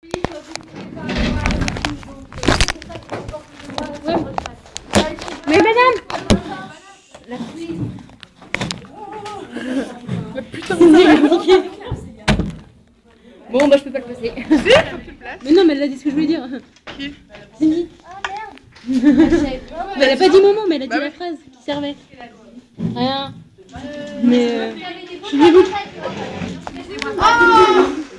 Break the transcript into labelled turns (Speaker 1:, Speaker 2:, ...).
Speaker 1: Mais madame.
Speaker 2: Mais putain,
Speaker 1: Bon, bah je peux pas le passer.
Speaker 2: si, faut que tu le places.
Speaker 1: Mais non, mais elle a dit ce que je voulais dire.
Speaker 2: Qui?
Speaker 1: Cindy.
Speaker 3: Oh merde.
Speaker 1: Mais elle a pas dit moment, mais elle a dit
Speaker 2: Bah
Speaker 1: la
Speaker 2: oui.
Speaker 1: phrase qui servait. Rien. Mais je vais vous...
Speaker 3: Oh